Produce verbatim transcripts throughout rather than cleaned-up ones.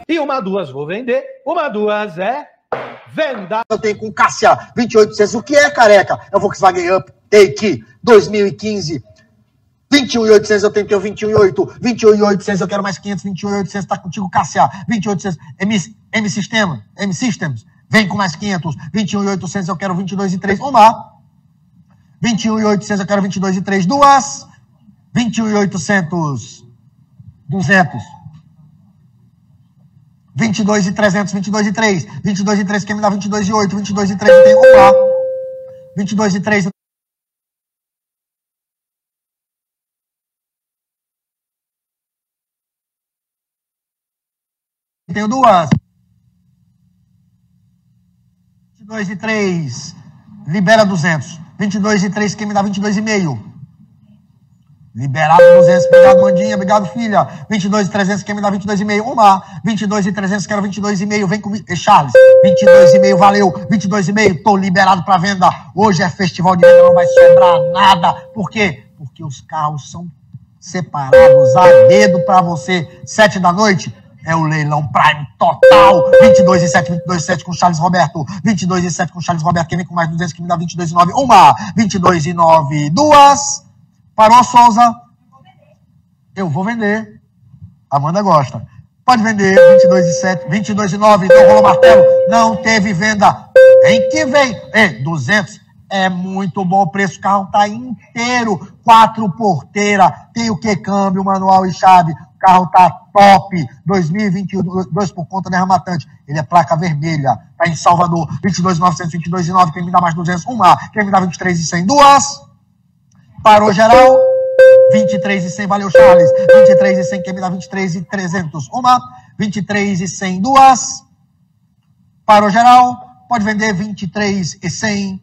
E uma duas vou vender. Uma duas é venda. Eu tenho com Cássia vinte e oito oitocentos. O que é, careca? É o Volkswagen Up Take dois mil e quinze. vinte e um mil e oitocentos eu tenho, vinte e um mil e oitocentos. vinte e um mil e oitocentos eu quero mais quinhentos. vinte e um mil e oitocentos tá contigo, Cássia. vinte e oito mil e oitocentos. M, M Sistema. M Systems. Vem com mais quinhentos. vinte e um mil e oitocentos eu quero vinte e dois e três. Uma. vinte e um mil e oitocentos eu quero vinte e dois e três. Duas. vinte e um mil e oitocentos. duzentos. vinte e dois e trezentos, vinte e dois e três. vinte e dois e três quer me dar vinte e dois e oito. vinte e dois e três eu tenho uma. vinte e dois e três eu tenho duas. vinte e dois e três libera duzentos. vinte e dois e três quer me dá vinte e dois e meio. Liberado duzentos, obrigado, Mandinha, obrigado, filha. vinte e dois e trezentos, quer me dar vinte e dois e meio? Uma. vinte e dois e trezentos, quero vinte e dois e meio, vem comigo. E Charles, vinte e dois e meio, valeu. vinte e dois e meio, tô liberado para venda. Hoje é festival de venda, não vai sobrar nada. Por quê? Porque os carros são separados a dedo para você. Sete da noite é o leilão Prime total. vinte e dois e sete, vinte e dois e sete com Charles Roberto. vinte e dois e sete com Charles Roberto, quem vem com mais duzentos, que me dá vinte e dois e nove? Uma. vinte e dois e nove, duas. Parou, Souza? Eu vou vender. Amanda gosta. Pode vender. vinte e dois e sete, vinte e dois e nove. Não rolou martelo. Não teve venda. Vem que vem. Ei, duzentos. É muito bom o preço. O carro tá inteiro. Quatro porteira. Tem o que? Câmbio, manual e chave. O carro tá top. dois mil e vinte e dois por conta da Ramatante. Ele é placa vermelha. Tá em Salvador. vinte e dois mil novecentos, vinte e dois e nove. Quem me dá mais duzentos? Uma. Quem me dá vinte e três e cem? Duas. Parou geral, vinte e três e cem, valeu Charles, vinte e três e cem, quem me dá vinte e três e trezentos, uma, vinte e três e cem, duas, parou geral, pode vender vinte e três e cem,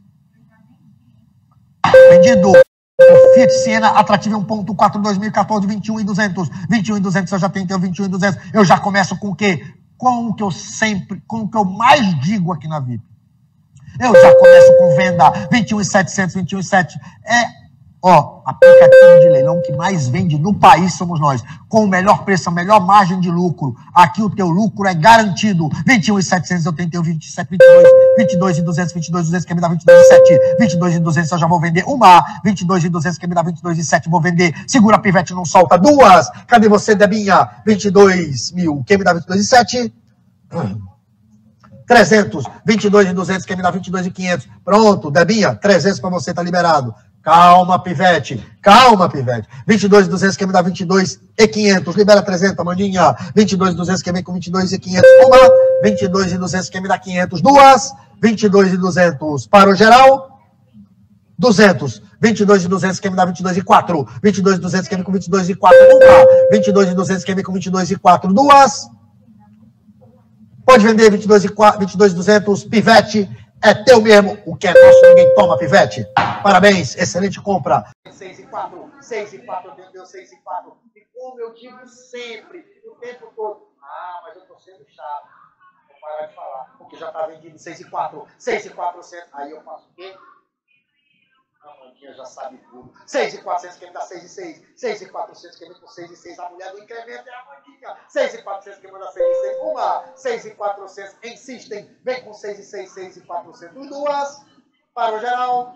vendido, o Fiat Siena Atrativo um ponto quatro dois mil e quatorze, vinte e um e duzentos, vinte e um e duzentos eu já tenho, tenho vinte e um e duzentos, eu já começo com o quê? Com o que eu sempre, com o que eu mais digo aqui na V I P, eu já começo com venda, vinte e um e setecentos, vinte e um e setecentos, é... Ó, aplicativo de leilão que mais vende no país somos nós. Com o melhor preço, a melhor margem de lucro. Aqui o teu lucro é garantido. vinte e um e setecentos eu tenho, vinte e sete, vinte e dois, vinte e dois e duzentos, vinte e dois e duzentos quer me dar vinte e dois e sete, vinte e dois e duzentos eu já vou vender uma, vinte e dois e duzentos quer me dar vinte e dois e sete, vou vender. Segura a pivete, não solta. Duas. Cadê você, Debinha? vinte e dois mil, quer me dar vinte e dois e sete? trezentos, vinte e dois e duzentos quer me dar vinte e dois e quinhentos. Pronto, Debinha, trezentos para você, tá liberado. Calma, pivete. Calma, pivete. vinte e dois e duzentos quer me dar vinte e dois e quinhentos. Libera trezentos, Amandinha. vinte e dois e duzentos quer me com vinte e dois e quinhentos. Uma. vinte e dois e duzentos quer me dar quinhentos. Duas. vinte e dois e duzentos. Para o geral. duzentos. vinte e dois e duzentos quer me dar vinte e dois e quatro. vinte e dois e duzentos quer me com vinte e dois e quatro. Uma. vinte e dois e duzentos quer me com vinte e dois e quatro. Duas. Pode vender vinte e dois e quatro, vinte e dois e duzentos. Pivete. É teu mesmo, o que é nosso ninguém toma, pivete. Parabéns, excelente compra. seis e quatro, seis e quatro, vendeu seis e quatro. E como eu digo sempre, o tempo todo, ah, mas eu tô sendo chato. Vou parar de falar, porque já tá vendido seis e quatro, seis e quatrocentos. Aí eu faço o quê? A Mandinha já sabe tudo. seis e quatrocentos, quem me dá seis e seis. seis e quatrocentos, quem me dá seis e seis. A mulher do incremento é a Mandinha. seis e quatrocentos, quem me dá seis e seis. Uma. seis e quatrocentos, insistem. Vem com seis e seis, seis e quatrocentos. Duas. Para o geral.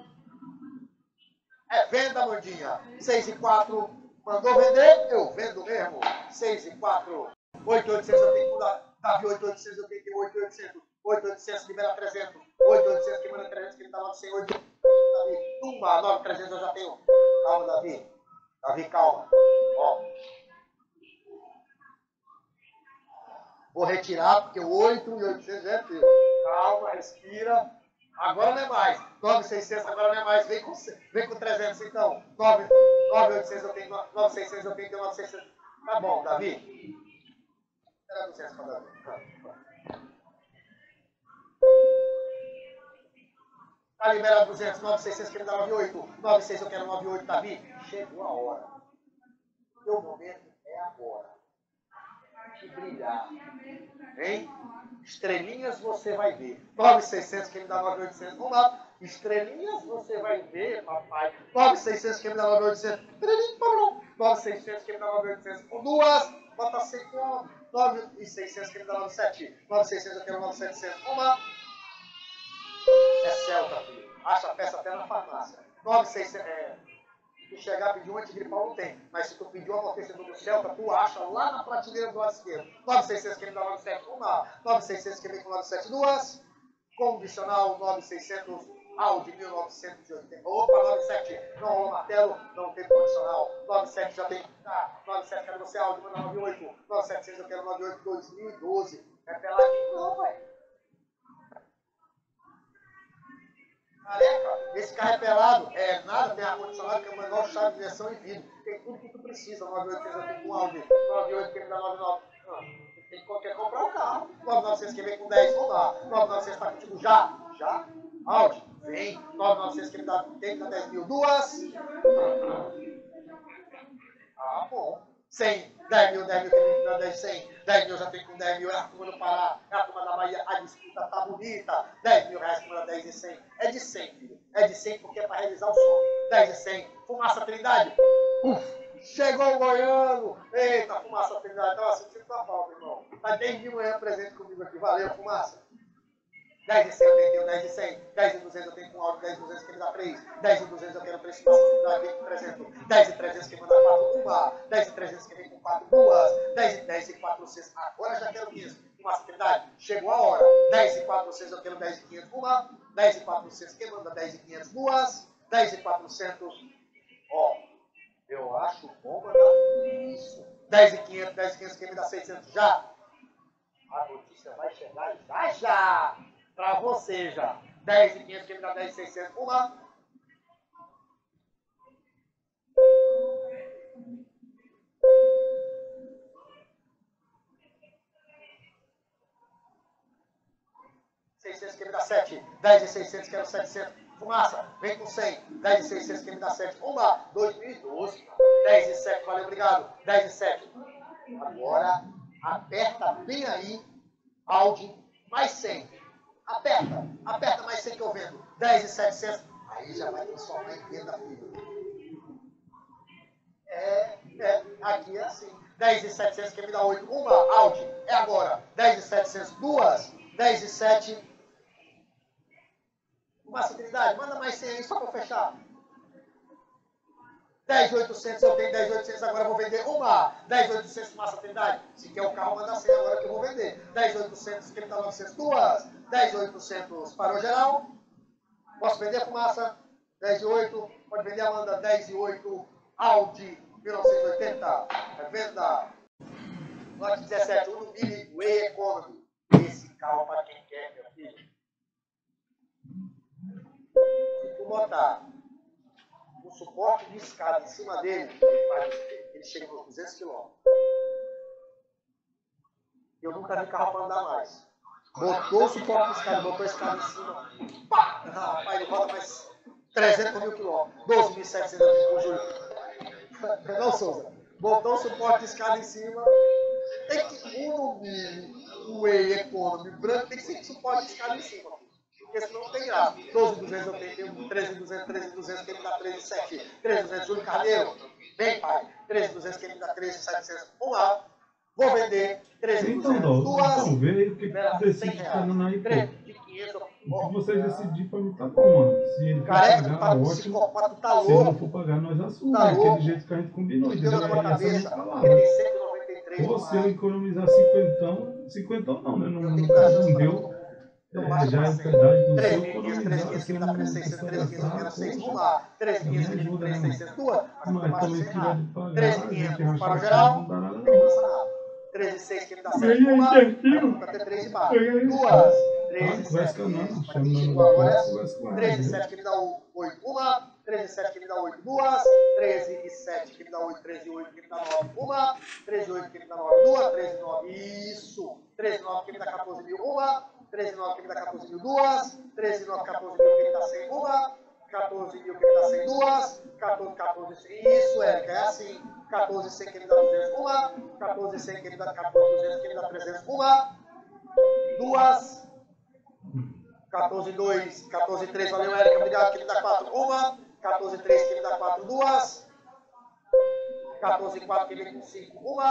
É venda, Mandinha. seis e quatro. Mandou vender? Eu vendo mesmo. seis e quatro. oito e oitocentos, eu tenho que mudar. Davi, oito e oitocentos, eu tenho que ter oito e oitocentos. oito e oitocentos, libera trezentos. oito e oitocentos, que manda trezentos, que ele tá lá no cem. oito. Davi, uma, nove, trezentos eu já tenho. Calma, Davi. Davi, calma. Ó. Vou retirar, porque o oito e oitocentos é teu. Calma, respira. Agora não é mais. nove e seiscentos agora não é mais. Vem com, vem com trezentos então. nove e oitocentos eu tenho. nove e seiscentos eu tenho. nove e seiscentos. Tá bom, Davi. Era duzentos para Davi. Tá liberado duzentos, nove e seiscentos, que ele dá nove e oito. nove e seis eu quero nove e oito, Davi. Chegou a hora. O teu momento é agora. De brilhar. Hein? Estrelinhas você vai ver. nove e seiscentos, que ele dá nove e oitocentos. Vamos lá. Estrelinhas você vai ver, papai. nove e seiscentos, que ele dá nove e oitocentos. nove e seiscentos, que ele dá nove e oitocentos. Com duas, bota cem conto. nove mil e seiscentos, que me dá nove mil e setecentos. nove mil e seiscentos, eu quero nove mil e setecentos. Uma. É Celta, filho. Acha a peça até na farmácia. nove mil e seiscentos, é... Tu chegar a pedir um antigripal, não tem. Mas se tu pedir um amortecedor do Celta, tu acha lá na prateleira do lado esquerdo. nove mil e seiscentos, que me dá nove mil e setecentos. Uma. nove mil e seiscentos, que vem com nove mil e setecentos. Duas. Condicional nove mil e seiscentos. Audi mil novecentos e oitenta. Opa, nove mil e setecentos. Não rolou martelo, não tem condicional. nove mil e setecentos já tem. Tá. nove mil e setecentos, quero você, Audi, manda nove mil e oito. nove mil e setecentos, eu quero nove mil e oito, dois mil e doze. É peladinho, não, pai. Careca, esse carro é pelado, é nada, tem ar-condicionado, tem menor chave de direção e vidro. Tem tudo que tu precisa. nove mil e oitocentos, eu tenho com Audi. nove mil e oitocentos, que me dá nove mil e novecentos. Não, tem que quer comprar o carro. nove mil e novecentos, que vem com dez, não dá. nove mil e novecentos está contigo já? Já? Audi, vem. nove mil e novecentos, que me dá, tem que dar dez mil. Duas. Ah, bom. cem, dez mil, dez mil, que me dá dez, cem. dez mil já tem com dez mil, é a turma do Pará, é a turma da Bahia, a disputa tá bonita. dez mil reais, que me dá dez e cem. É de cem, filho. É de cem porque é para realizar o sonho. dez e cem. Fumaça Trindade. Uf. Chegou o Goiano! Eita, Fumaça Trindade. Tava sentindo tua falta, irmão. Tá desde de manhã presente comigo aqui. Valeu, Fumaça. dez e cem eu tenho, dez e cem. dez e duzentos eu tenho com áudio, dez e duzentos que me dá três. dez e duzentos eu quero três Fumaça Trindade, vem com trezentos. dez e trezentos que me dá quatro, uma. dez e trezentos que vem com quatro, duas. dez e dez e quatrocentos. Agora já quero quinhentos. Fumaça Trindade. Chegou a hora. dez e quatrocentos eu quero dez e quinhentos, uma. dez e quatrocentos que manda dez e quinhentos, duas. dez e quatrocentos. Ó. Eu acho bom mandar isso. dez e quinhentos, dez e quinhentos que me dá seiscentos já. A notícia vai chegar já já. Pra você já. dez e quinhentos que me dá dez e seiscentos. Uma. seiscentos que me dá sete. dez e seiscentos quero setecentos. Fumaça, vem com cem. dez e seiscentos que me dá sete. Uma, dois mil e doze. dez e sete, valeu, obrigado. dez e sete. Agora, aperta bem aí, Audi, mais cem. Aperta, aperta mais cem que eu vendo. dez e setecentos. Aí já vai transformar em venda, filho. É, é, aqui é assim. dez e setecentos que me dá oito. Uma, Audi, é agora. dez e setecentos, duas. dez e sete. Uma facilidade, manda mais cem aí só para fechar. dez e oitocentos, eu tenho dez e oitocentos, agora eu vou vender uma. dez e oitocentos, massa trindade. Se quer o carro, manda cem agora que eu vou vender. dez e oitocentos, que ele está novecentos, duas. dez e oitocentos, parou geral. Posso vender a fumaça? dez e oito, pode vender a Amanda, dez e oito, Audi mil novecentos e oitenta. É venda. Lote dezessete, Uno Mille Way Economy. Esse carro para quem quer, meu filho. Se tu botar um suporte de escada em cima dele, ele, faz, ele chega nos duzentos quilômetros. Eu nunca vi carro para andar mais. Botou o suporte de escada, botou a escada em cima. Pá! Rapaz, ele roda mais trezentos mil quilômetros. doze mil e setecentos com o Júlio. Não, Souza. Botou o suporte de escada em cima. Tem que Uno Mille Way Economy branco, tem que ser suporte de escada em cima. Porque senão não tem graça. doze mil e duzentos eu tenho, treze mil e duzentos, treze mil e duzentos, quem me dá treze mil e setecentos. treze mil e duzentos, Júlio Carneiro. Vem, pai. treze mil e duzentos, quem me dá treze mil e setecentos. Vamos lá. Vou vender treze mil e duzentos. Então, Duas. então, vê aí o que Pera, você decide falando aí, pô. de quinhentos. O que vocês decidirem pra mim tá bom, mano. Se ele for Careca, pagar, para ótimo. psicopata, tá Se ele não louco. for pagar, nós assumimos. Tá Daquele louco. jeito que a gente combinou, Deu entendeu? na E tua essa cabeça. não tá lá. Ele tem cento e noventa e três. Ou se eu economizar cinquentão, cinquentão não, né? Não, Eu não, tenho que dar chance não pra deu. todo mundo. É, baixa já pra é cem. verdade do treze seu mil e quinhentos, economizar, treze se mil, não treze mil, precisa treze mil, gastar, seis, poxa, uma, treze mil, me ajuda, né, treze mil, duas, mas também se tiver de pagar, treze a mil, gente quinhentos para o racha geral, não dá nada tem que não. lançar nada. treze mil e seiscentos, que ele dá Ganhei sete, uma, certinho. vai ter treze barras, Ganhei. duas, Ah, treze, conversa sete, com a Nana, isso, chama mas Nana agora da é conversa com ela, treze e entendeu? sete, que ele dá oito, uma, treze e sete, que ele dá oito, duas, treze e sete, que ele dá oito, treze e oito, que ele dá nove, uma, treze e oito, que ele dá nove, duas, treze e nove, isso, treze e nove, que ele dá quatorze mil, uma, treze e nove, que ele dá quatorze mil, duas, treze e nove, quatorze mil, que ele dá cem, uma, quatorze mil, que ele dá cem, duas, quatorze, quatorze, isso, Érica, é assim, quatorze, cem, que ele dá duzentos, uma, quatorze, cem, que ele dá quatorze, duzentos, que ele dá trezentos, uma, duas, quatorze, dois, quatorze, três, valeu, Érica, obrigado, que ele dá quatro, uma, quatorze, três, que ele dá quatro, duas, quatorze, quatro, que ele dá cinco, uma,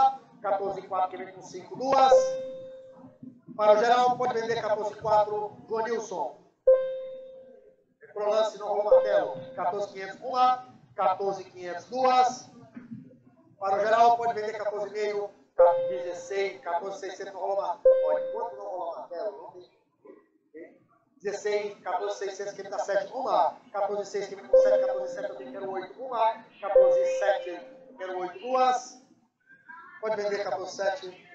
quatorze e quatro, que vem com cinco, duas. Para o geral, pode vender quatorze e quatro, Joanilson. Pro lance, não rolou martelo. quatorze e quinhentos, uma. quatorze e quinhentos, duas. Para o geral, pode vender quatorze e cinco, dezesseis, quatorze e seiscentos, não rolou martelo. Pode, quanto não rolou martelo? Não tem. dezesseis, quatorze e seiscentos, que ele dá sete, uma. quatorze e seis, que ele dá sete, quatorze e sete, eu quero oito, uma. quatorze e sete, eu quero oito, duas. Pode vender quatorze e sete.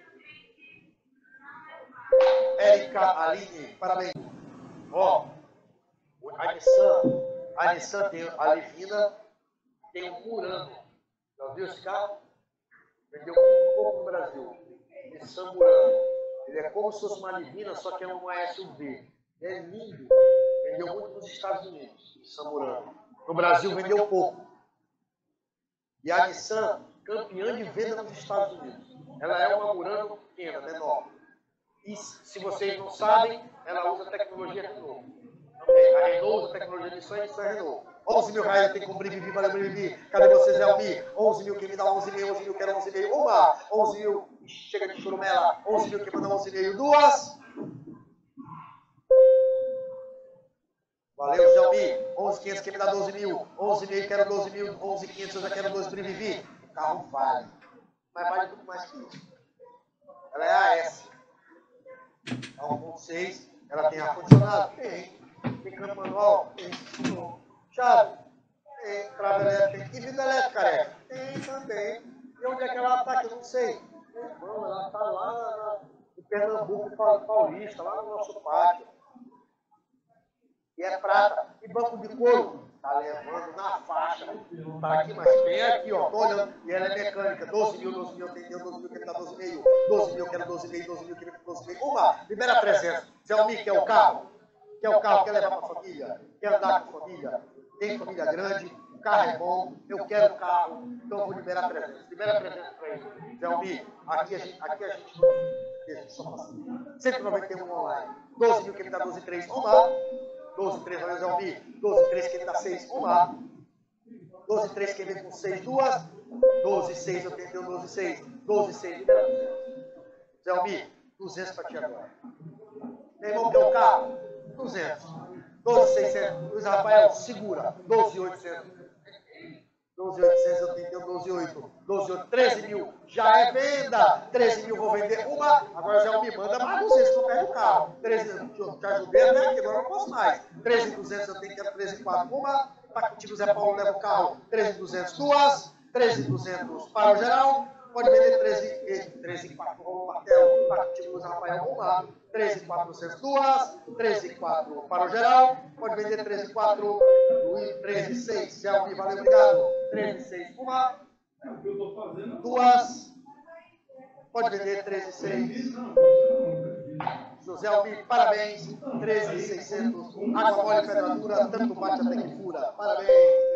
Érica Aline, parabéns. Ó, a Nissan, a Nissan tem a Livina, tem um Murano. Já viu esse carro? Vendeu muito pouco no Brasil. Nissan Murano. Ele é como se fosse uma Livina, só que é uma S U V. É lindo. Vendeu muito nos Estados Unidos, Nissan Murano. No Brasil vendeu pouco. E a Nissan, campeã de venda nos Estados Unidos. Ela é uma Murano pequena, menor. E se vocês não sabem, ela usa tecnologia Renault. A Renault usa tecnologia Nissan e Nissan é Renault. onze mil reais tem com Brivivi, valeu Brivivi. Cadê vocês, Elmi? onze mil, quem me dá onze mil, onze mil, quero onze mil. Uma, onze mil, chega de churumela. onze mil, quem manda onze mil. Duas. Valeu, Zelmi. onze mil e quinhentos, quem me dá doze mil. onze mil, quero doze mil. onze mil e quinhentos, eu já quero doze Brivivi. O carro vale. Mas vale muito mais que isso. Ela é a S. A um ponto seis, ela tem ar-condicionado? Tem. Tem câmbio manual? Tem. Chave? Tem. Trava elétrica? Tem. E vida elétrica, careca? Tem também. E onde é que ela está? Que eu não sei. Não, ela está lá na, em Pernambuco, Paulista, lá no nosso pátio. E é prata. E banco de couro? Está levando na faixa. Não está aqui, mas tem aqui, ó. Estou olhando. E ela é mecânica. doze mil, doze mil, tem doze mil, que me dá doze mil. doze mil, quero doze mil, doze mil, que me dá doze mil. Uma, libera trezentos. Zelmi, quer o carro? Quer o carro? Quer levar para a família? Quer andar com a família? Tem família grande? O carro é bom? Eu quero o carro. Então eu vou liberar trezentos. Libera trezentos para ele. Zelmi, aqui a gente, aqui a gente não. Aqui a gente só passa. cento e noventa e um online. doze mil, que me dá doze três. Uma. doze três, valeu, Zelmi. doze três, que ele dá seis, uma. doze três, que ele vem com seis, duas. doze seis, eu tenho doze seis. doze seis, libera duzentos. Zelmi, duzentos para ti agora. Meu irmão, quer o carro? duzentos. doze seiscentos. Luiz Rafael, segura. doze oitocentos. doze oitocentos, eu tenho doze oito. doze oito, treze mil. Já é venda. treze mil, vou vender uma. Agora já me manda mais duzentos, não perde o carro. treze, eu te ajudei, né? Que agora eu não posso mais. treze duzentos, eu tenho que ir treze quatro. Uma. Tá contigo, Zé Paulo, leva o carro. treze duzentos, duas. treze duzentos para o geral. Pode vender treze, treze quatro, o martelo. Tá contigo, Luiz Rafael, uma. treze quatrocentos, duas. treze quatro para o geral. Pode vender treze quatro. treze seis. Selvi, valeu, obrigado. treze seis, uma. É o que eu estou fazendo. Duas. Pode vender treze seis. José Almir, parabéns. treze seiscentos. Água mole, pedra dura, tanto bate até que fura. Parabéns.